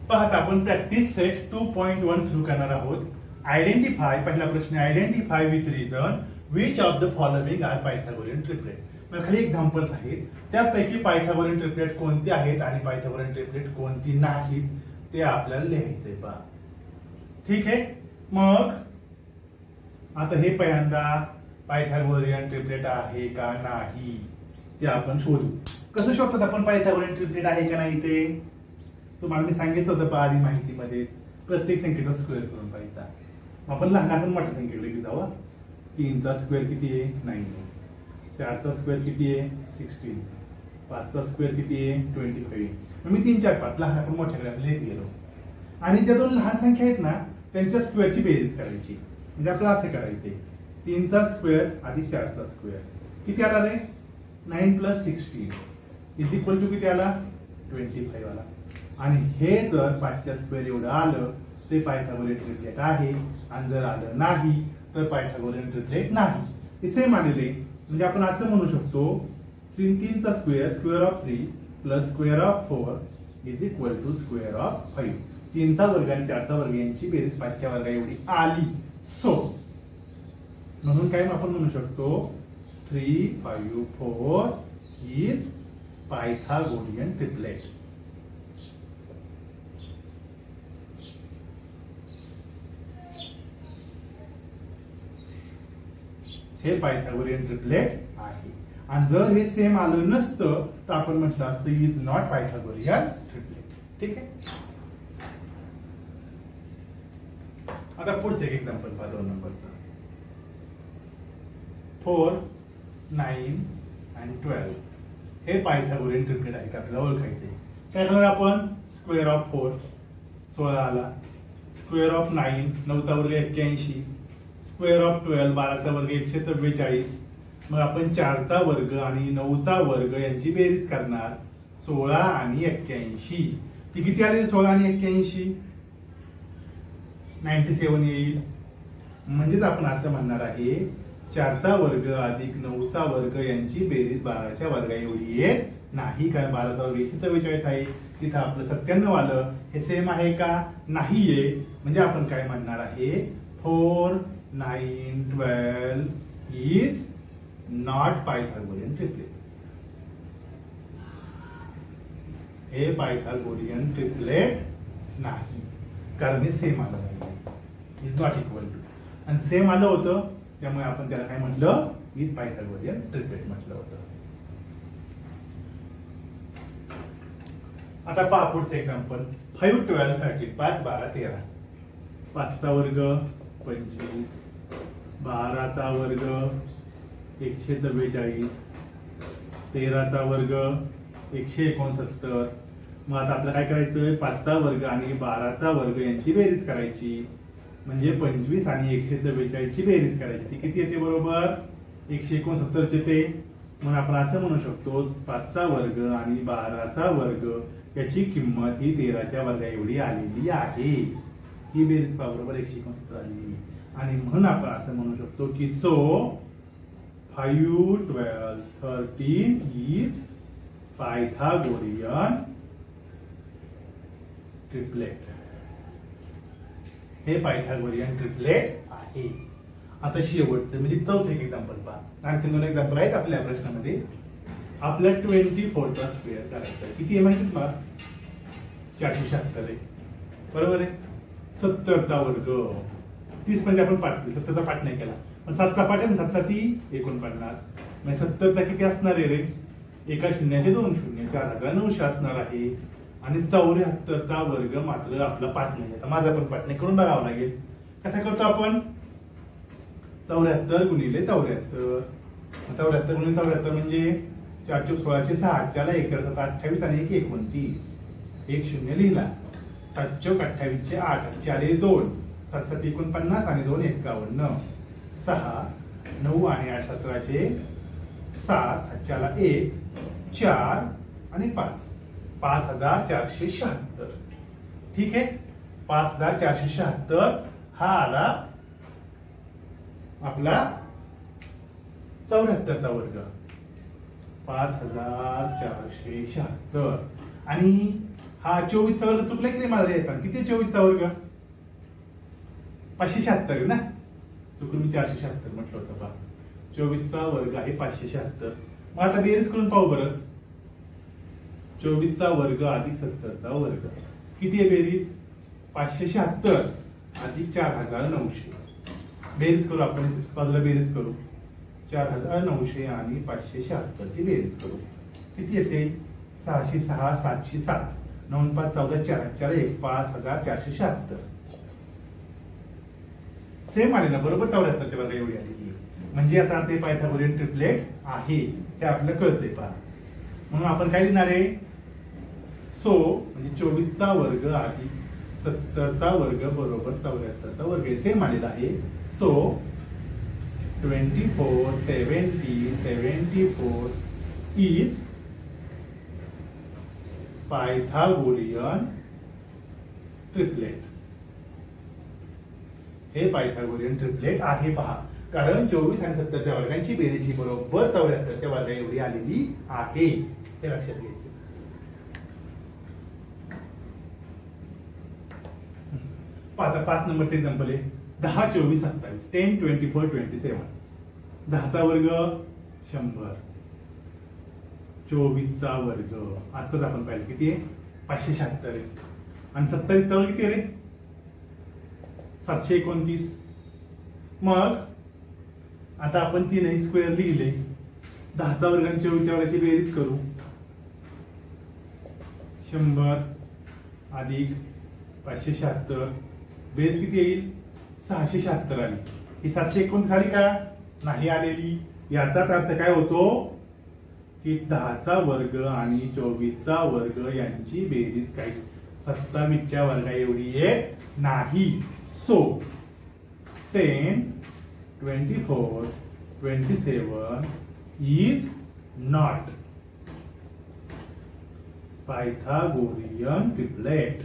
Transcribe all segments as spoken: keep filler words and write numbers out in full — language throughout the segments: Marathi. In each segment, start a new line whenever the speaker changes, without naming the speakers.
पाहता आपण practice set two point one सुरू करणार आहोत. आयडेंटिफाय, पहिला प्रश्न, identify with reason which of the following are Pythagorean triplet. मग खाली एक्झाम्पल्स आहेत, त्यापैकी पायथागोरियन ट्रिपलेट कोणती आहेत आणि पायथागोरियन ट्रिपलेट कोणती नाहीत ते आपल्याला लिहायचंय. पहा, ठीक आहे. मग आता हे पहिल्यांदा पायथागोरियन ट्रिपलेट आहे का नाही ते आपण शोधू. कसं शोधतात आपण पायथागोरियन ट्रिपलेट आहे का नाही ते? तुम्हाला मी सांगितलं होतं पहा आधी माहितीमध्येच, प्रत्येक संख्येचा स्क्वेअर करून पाहायचा. आपण लहान आपण मोठ्या संख्येकडे जाऊ. तीनचा स्क्वेअर किती आहे? नाईन. चारचा स्क्वेअर किती आहे? सिक्स्टीन. पाचचा स्क्वेअर किती आहे? Twenty five. मी तीन चार पाच लहान आपण मोठ्याकडे आपण लिहित गेलो आणि ज्या दोन लहान संख्या आहेत ना त्यांच्या स्क्वेअरची बेरीज करायची. म्हणजे आपल्याला असे करायचे, तीनचा स्क्वेअर अधिक चारचा स्क्वेअर किती आला रे? Nine plus sixteen is equal to किती आला? ट्वेंटी फाईव्ह आला. आणि हे जर पाचच्या स्क्वेअर एवढं आलं ते पायथागोरियन ट्रिपलेट आहे आणि जर आलं नाही तर पायथागोरियन ट्रिपलेट नाही. हे सेम आलेले म्हणजे आपण असं म्हणू शकतो, तीन तीनचा square square of three plus square of four is equal to square of five. तीनचा वर्ग आणि चारचा वर्ग यांची बेरीज पाचच्या वर्गा एवढी आली. सो म्हणून काय आपण म्हणू शकतो, three five four is Pythagorean triplet. हे पायथागोरियन ट्रिपलेट आहे. आणि जर हे सेम आलं नसतं तर आपण म्हटलं असतं इज नॉट पायथागोरियन ट्रिपलेट. ठीक आहे. आता पुढचं एक एक्झाम्पल पहा, दोन नंबरचं. फोर, नाईन आणि ट्वेल्व हे पायथागोरियन ट्रिपलेट आहे का आपल्याला ओळखायचे. काय करणार आपण? स्क्वेअर ऑफ फोर सोळा आला, स्क्वेअर ऑफ नाईन नऊचा वर्ग एक्क्याऐंशी, स्क्वेअर ऑफ ट्वेल्व बाराचा वर्ग एकशे चव्वेचाळीस. मग आपण चारचा वर्ग आणि नऊचा वर्ग यांची बेरीज करणार, सोळा आणि एक्क्याऐंशी. ती किती आली? सोळा आणि एक्क्याऐंशी नाईन्टी सेवन येईल. म्हणजेच आपण असं म्हणणार आहे, चारचा वर्ग अधिक नऊचा वर्ग यांची बेरीज बाराच्या वर्गा एवढी येत नाही. कारण बाराचा वर्ग एकशे चव्वेचाळीस आहे, तिथं आपलं सत्त्याण्णव आलं. हे सेम आहे का? नाहीये. म्हणजे आपण काय म्हणणार आहे, four nine twelve is not Pythagorean triplet. हे पायथागोरियन ट्रिपलेट नाही कारण हे सेम आलं नाही, इज नॉट इक्वल टू. आणि सेम आलं होतं त्यामुळे आपण त्याला काय म्हटलं, इज पायथागोरियन ट्रिपलेट म्हटलं होतं. आता पहा पुढचं एक्झाम्पल. फाईव्ह ट्वेल्व थर्टीन पाच बारा तेरा. पाचचा वर्ग पंचवीस, बाराचा वर्ग एकशे चव्वेचाळीस, तेराचा वर्ग एकशे एकोणसत्तर. मग आता आपल्याला काय करायचं, पाचचा वर्ग आणि बाराचा वर्ग यांची बेरीज करायची. म्हणजे पंचवीस आणि एकशे चव्वेचाळीस ची बेरीज करायची. ती किती येते? बरोबर एकशे एकोणसत्तर चे ते. मग आपण असं म्हणू शकतो, पाचचा वर्ग आणि बाराचा वर्ग याची किंमत ही तेराच्या वर्गा एवढी आलेली आहे. ही बेरीज पहा, बरोबर एकशे एकोणसत्तर आली. आणि म्हणून आपण असं म्हणू शकतो की so five twelve thirteen is Pythagorean triplet. हे पायथागोरियन ट्रिपलेट आहे. आता शेवटचं म्हणजे चौथं एक एक्झाम्पल पहा. आणखी दोन एक्झाम्पल आहेत आपल्या प्रश्नामध्ये. आपल्या ट्वेंटी फोरचा स्क्वेअर करायचा किती आहे माहिती तुम्हाला? चारशे शहात्तर आहे, बरोबर आहे. सत्तरचा वर्ग, तीस म्हणजे आपण पाठ केली, सत्तरचा पाठ नाही केला पण सातचा पाठ आहे ना, सातचा ती एकोणपन्नास. म्हणजे सत्तरचा किती असणार आहे रे? एका शून्याचे दोन शून्य, चार हजार नऊशे असणार आहे. आणि चौऱ्याहत्तरचा वर्ग मात्र आपला पाठ नाही. आता माझा पण पाठ नाही, करून बघावं लागेल. कसा करतो आपण? चौऱ्याहत्तर गुणिले चौऱ्याहत्तर, चौऱ्याहत्तर गुणिले चौऱ्याहत्तर म्हणजे चार चौक सोळाशे सहा, चारला एक चार सात अठ्ठावीस आणि एक एकोणतीस. एक शून्य लिहिला. सात चौक अठ्ठावीस चे आठ, चार दोन, सात सात एकोणपन्नास आणि दोन एकावन्न. सहा, नऊ आणि आठ सतराचे सात, हातच्याला एक, चार आणि पाच, पाच हजार चारशे शहात्तर. ठीक आहे. पाच हजार चारशे शहात्तर हा आला आपला चौऱ्याहत्तरचा वर्ग. पाच हजार चारशे शहात्तर आणि हा चोवीसचा वर्ग चुकला की नाही माझा येतात किती चोवीसचा वर्ग पाचशे शहात्तर ना चुकून मी चारशे शहात्तर म्हटलं होतं पहा चोवीसचा वर्ग आहे पाचशे शहात्तर मग आता बेरीज करून पाहू बरं चोवीसचा वर्ग अधिक सत्तरचा वर्ग किती आहे बेरीज पाचशे शहात्तर अधिक चार हजार नऊशे बेरीज करू आपण बाजूला बेरीज करू चार हजार नऊशे आणि पाचशे शहात्तर ची बेरीज करू किती येते सहाशे सहा सातशे सात नऊ पाच चौदा चार चार एक पाच हजार चारशे शहात्तर सेम आले ना बरोबर चौऱ्याहत्तरच्या वर्ग एवढी आली म्हणजे आता ते पायथागोरियन ट्रिपलेट आहे हे आपल्याला कळतंय पहा म्हणून आपण काय लिहिणार आहे सो म्हणजे चोवीसचा वर्ग अधिक सत्तरचा वर्ग बरोबर चौऱ्याहत्तरचा वर्ग सेम आलेला आहे so twenty four seventy seventy four is Pythagorean triplet हे पायथागोरियन ट्रिपलेट आहे पहा कारण चोवीस आणि सत्तरच्या वर्गांची बेरीज ही बरोबर चौऱ्याहत्तरच्या वर्गा एवढी आलेली आहे हे लक्षात घ्यायचं आता पाच नंबरचं एक्झाम्पल आहे दहा चोवीस सत्तावीस ten twenty four twenty seven दहाचा वर्ग शंभर चोवीसचा वर्ग आताच आपण पाहिलं किती आहे पाचशे शहात्तर आहे आणि सत्तावीसचा वर्ग किती रे सातशे एकोणतीस मग आता आपण तीनही स्क्वेअर लिहिले दहाचा वर्ग आणि चोवीसच्या वर्गाची बेरीज करू शंभर अधिक पाचशे शहात्तर बेरीज किती येईल सहाशे शहात्तर आली ही सातशे एकोणतीस आली का नाही आलेली याचाच अर्थ काय होतो की दहाचा वर्ग आणि चोवीसचा वर्ग यांची बेरीज काही सत्तावीसच्या वर्गा एवढी येत नाही so ten twenty four twenty seven is not Pythagorean triplet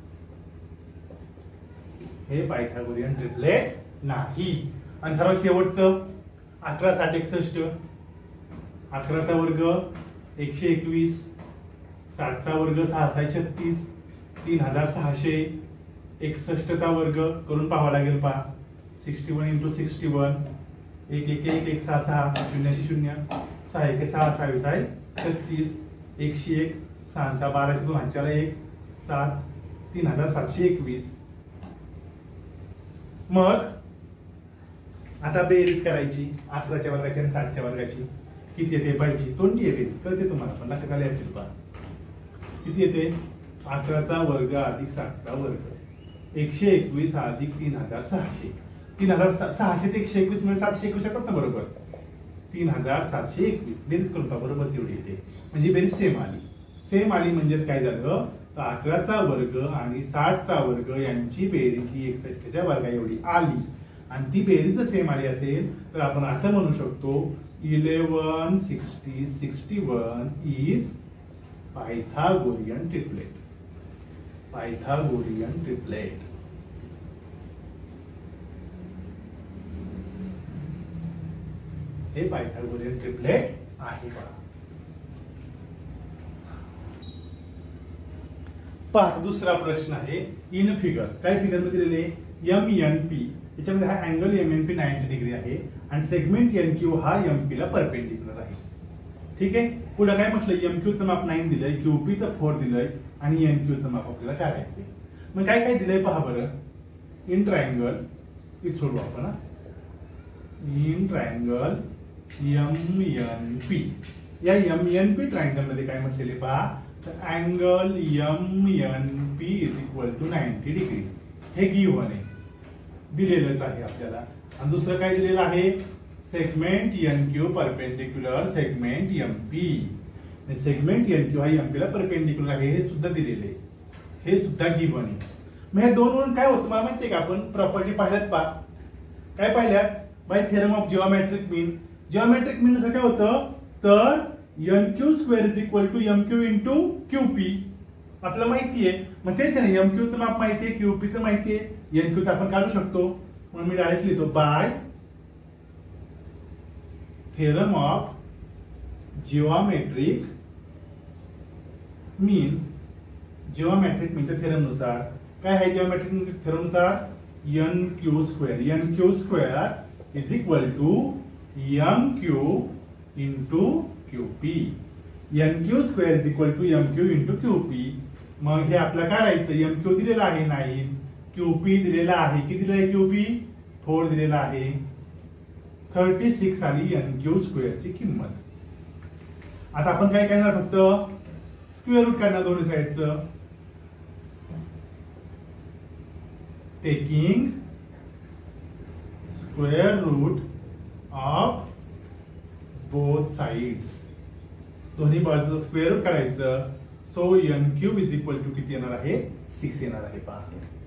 हे पायथागोरियन ट्रिपलेट नाही आणि सर्वात शेवटचं अकरा साठ एकसष्ट अकराचा वर्ग एकशे एकवीस साठचा वर्ग सहाशे छत्तीस तीन हजार सहाशे एकसष्टचा वर्ग करून पाहावा लागेल पहा sixty one into sixty one एक एक एक एक सहा सहा शून्यशी शून्य सहा एक सहा सहावीस आहे छत्तीस एकशे एक सहा सहा बाराशे दोन हजार एक सात तीन हजार सातशे एकवीस मग आता बेरीज करायची अकराच्या वर्गाची आणि साठच्या वर्गाची किती येते पाहिजे तोंडी येते कळते तुम्हाला पण लक्षात आले असतील पहा किती येते अकराचा वर्ग अधिक सातचा वर्ग एकशे एकवीस अधिक तीन हजार सहाशे तीन हजार सहाशे ते एकशे एकवीस म्हणजे सातशे एकवीस येतात ना बरोबर तीन हजार सातशे एकवीस बेरीज करून पहा बरोबर तेवढी येते म्हणजे बेरीज सेम आली सेम आली म्हणजेच काय झालं तर अकराचा वर्ग आणि साठचा वर्ग यांची बेरीज ही एकसष्टच्या वर्गा एवढी आली आणि ती बेरीज सेम आली असेल तर आपण असं म्हणू शकतो eleven sixty sixty one is Pythagorean triplet Pythagorean triplet हे पायथागोरियन ट्रिपलेट आहे पहा पहा दुसरा प्रश्न आहे इन फिगर काय फिगर मध्ये दिलेले एम एन पी याच्यामध्ये हा angle M N P ninety degree आहे आणि सेगमेंट एन क्यू हा एम पी ला परपेंडिक्युलर आहे ठीक आहे पुढे काय म्हटलं एम क्यू चं माप नाईन दिलंय क्यूपी चं फोर दिलंय आणि एन क्यू चं माप आपल्याला काढायचंय मग काय काय दिलंय पहा बरं इन ट्रायंगल ती सोडू आपण in triangle M N P या एम एन पी ट्रायंगल मध्ये काय म्हटलेले पहा तर angle M N P is equal to ninety degree हे गिव्हन आहे दिलेलंच आहे आपल्याला आणि दुसरं काय दिलेलं आहे segment N Q perpendicular segment M P segment N Q हा एम पी ला परपेंडिक्युलर आहे हे सुद्धा दिलेले हे सुद्धा गिव्हन आहे मग हे दोन वरून काय होतं मला माहितीये का आपण प्रॉपर्टी पाहिल्यात पा काय पाहिल्यात by theorem of geometric mean geometric mean असं काय होतं तर N Q square is equal to M Q into Q P आपल्याला माहिती आहे मग तेच आहे ना एम क्यूचं माप माहिती आहे क्यूपीचं माहिती आहे एन क्यूचं आपण काढू शकतो म्हणून मी डायरेक्ट लिहितो by theorem of geometric mean geometric meter theorem नुसार काय आहे जिओमेट्रिक थेरम नुसार N Q square N Q square is equal to M Q into Q P N Q square is equal to M Q into Q P मग हे आपलं काय राहायचं एम क्यू दिलेला आहे नाईन क्यू पी दिलेला आहे किती दिलेला आहे क्यू पी फोर दिलेला आहे थर्टी सिक्स आली एन क्यू स्क्वेअरची किंमत आता आपण काय करणार फक्त स्क्वेअर रूट काढणार दोन्ही साईडचं taking square root of both sides दोन्ही बाजूचं स्क्वेअर रूट काढायचं so N cube is equal to किती येणार आहे सिक्स येणार आहे पहा